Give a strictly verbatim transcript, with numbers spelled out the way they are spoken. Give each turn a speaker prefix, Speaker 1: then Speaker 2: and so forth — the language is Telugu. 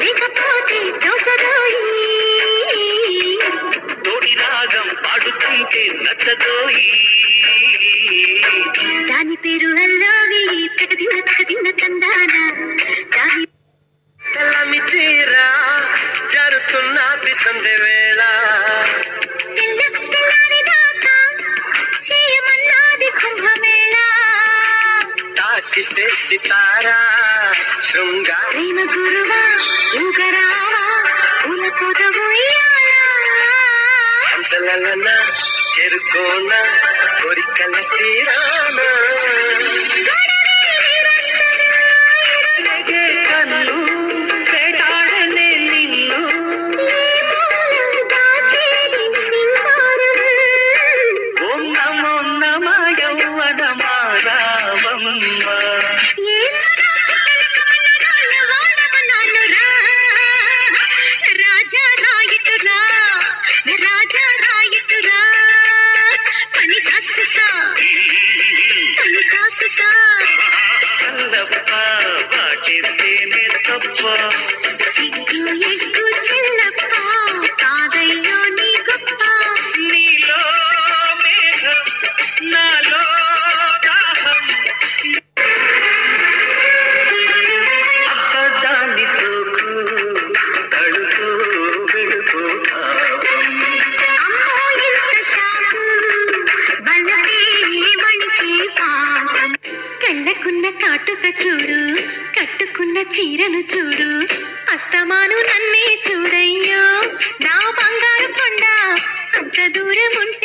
Speaker 1: లేకపోతే దోసదోయి తోడి రాగం పాడుతుంటే నచ్చదోయి దాని పేరు అల్లావి తగదిన్న తగదిన్న తందాన దాని తెల్లమి చీర జరుతున్న బిసందే వేళ తెల్ల తెల్లారి దాకా చేయమన్నాది కుంభమేళ తాకితే సితారా శృంగార ప్రేమ గురువా ఊగరావా ఉల పొదవుయ్యాలా హంసలలన చెరుకోన కోరికల తీరానా కన్ను చేటాడనే నిన్ను ఓం నమో నమ యౌవనమ రావమ్మ రాజా రాయిటురా రాజా రాయిటురా పని సాసుసా పని సాసుసా చల్లప్ప వాటేస్తేనే తప్ప సిగ్గు ఎగ్గు చెల్లప్ప కాదయ్యో నీ గొప్ప నీలో మేఘం నాలో దాహం అబ్బదాని సోకు తడుకు వెడుకు పాపం అమ్మో ఎంత శాపం బలకే వణికి పాపం కళ్ళకున్న కాటుక చూడు కట్టుకున్న చీరను చూడు అస్తమాను నన్నే చూడయ్యో నా బంగారు కొండ అంత దూరం ఉంటే